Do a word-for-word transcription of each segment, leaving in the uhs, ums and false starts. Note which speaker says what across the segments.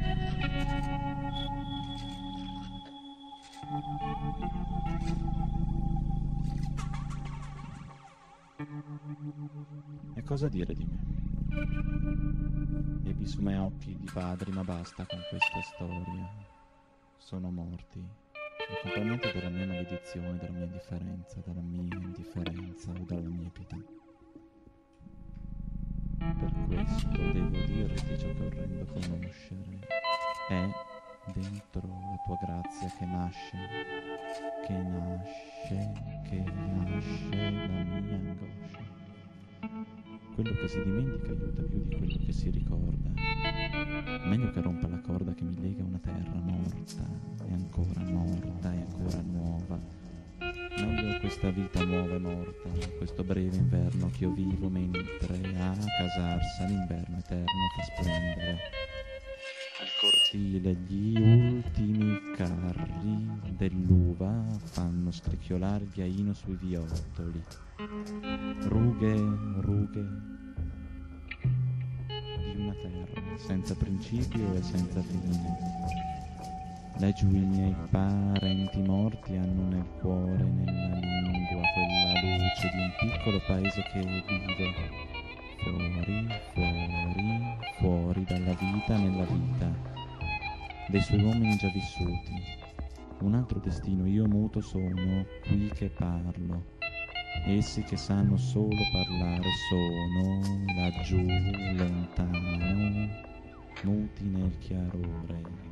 Speaker 1: E cosa dire di me? Ebbi su me occhi di padri, ma basta con questa storia. Sono morti. E completamente dalla mia maledizione, dalla mia indifferenza, dalla mia indifferenza o dalla mia pietà. Per questo devo dirti ciò che orrendo conoscere. È dentro la tua grazia che nasce, che nasce, che nasce la mia angoscia. Quello che si dimentica aiuta più di quello che si ricorda. Meglio che rompa la corda che mi lega a una terra morta, e ancora morta, e ancora nuova. Meglio questa vita nuova e morta, questo breve inverno che io vivo mentre a casarsa l'inverno eterno fa splendere. Al cortile gli ultimi carri dell'uva fanno scricchiolare gli aino sui viottoli. Rughe, rughe di una terra senza principio e senza fine. Laggiù i miei parenti morti hanno nel cuore, nella lingua, quella luce di un piccolo paese che vive fuori, fuori, fuori dalla vita nella vita, dei suoi uomini già vissuti. Un altro destino, io muto sono, qui che parlo. Essi che sanno solo parlare sono laggiù, lontano, muti nel chiarore.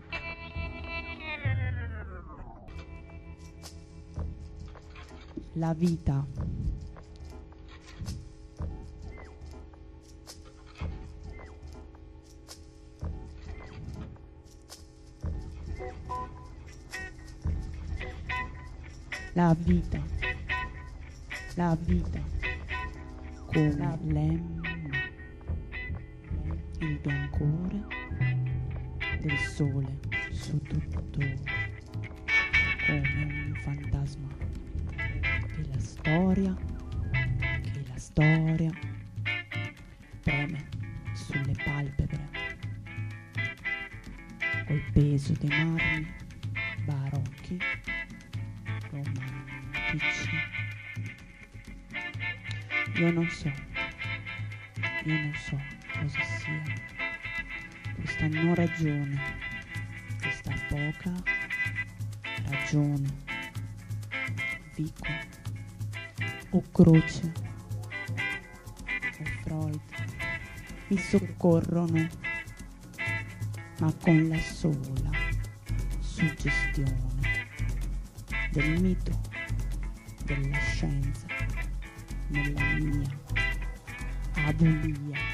Speaker 2: La vita. La vita. La vita. Come l'emma, il biancore del sole su tutto, come un fantasma. Che la storia, che la storia preme sulle palpebre col peso dei marmi barocchi romantici. Io non so, io non so cosa sia questa non ragione, questa poca ragione, Vico o Croce o Freud mi soccorrono, ma con la sola suggestione del mito della scienza nella mia abulia.